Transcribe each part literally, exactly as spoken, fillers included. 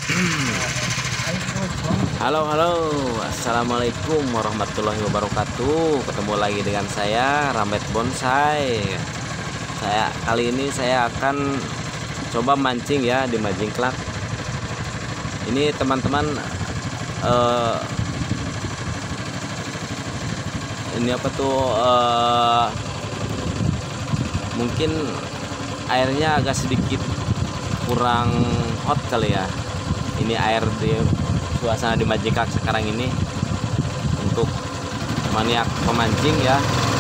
Halo halo, assalamualaikum warahmatullahi wabarakatuh. Ketemu lagi dengan saya Ramet Bonsai. Saya kali ini saya akan coba mancing ya di Majingklak. Ini teman-teman, eh, ini apa tuh? Eh, mungkin airnya agak sedikit kurang hot kali ya. Ini air di suasana di Majingklak sekarang ini untuk maniak pemancing ya,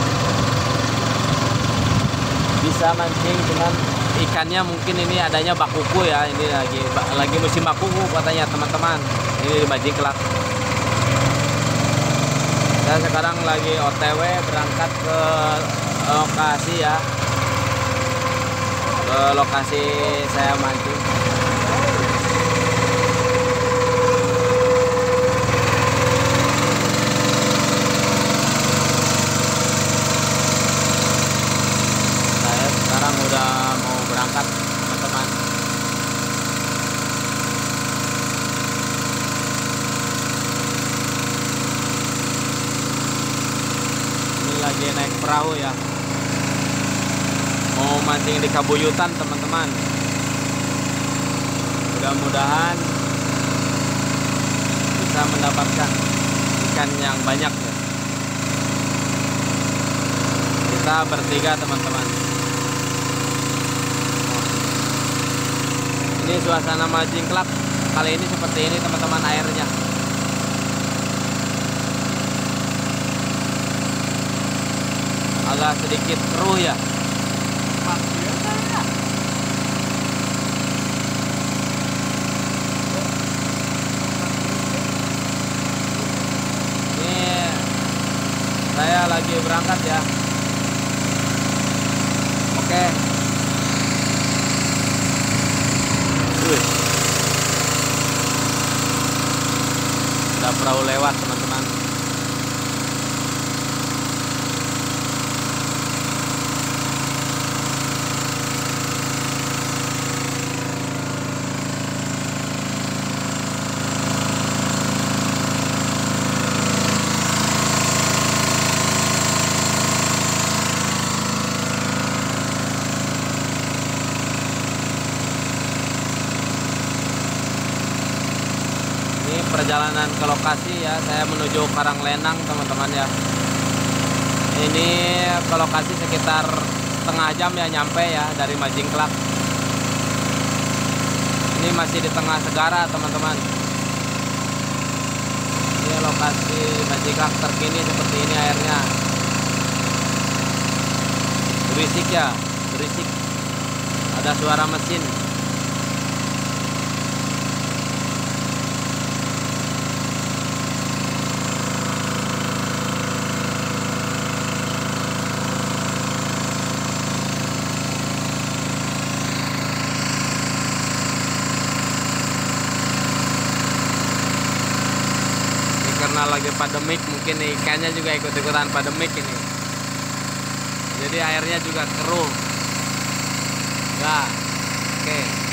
bisa mancing, cuman ikannya mungkin ini adanya bakuku ya. Ini lagi lagi musim bakuku katanya teman-teman, ini di Majingklak. Saya sekarang lagi O T W berangkat ke lokasi ya, ke lokasi saya mancing. Sekarang udah mau berangkat teman-teman. Ini lagi naik perahu ya, mau mancing di Kabuyutan teman-teman. Mudah-mudahan bisa mendapatkan ikan yang banyak ya. Kita bertiga teman-teman. Ini suasana Majingklak kali ini seperti ini teman-teman, airnya. Agak sedikit keruh ya. Ini saya lagi berangkat ya. Oke. Udah perahu lewat teman-teman. Perjalanan ke lokasi ya, saya menuju Karanglenang teman-teman ya. Ini ke lokasi sekitar setengah jam ya nyampe ya dari Majingklak. Ini masih di tengah segara teman-teman. Ini lokasi Majingklak terkini seperti ini airnya. Berisik ya, berisik. Ada suara mesin. Karena lagi pandemik, mungkin ikannya juga ikut-ikutan pandemik ini, jadi airnya juga keruh ya. Oke.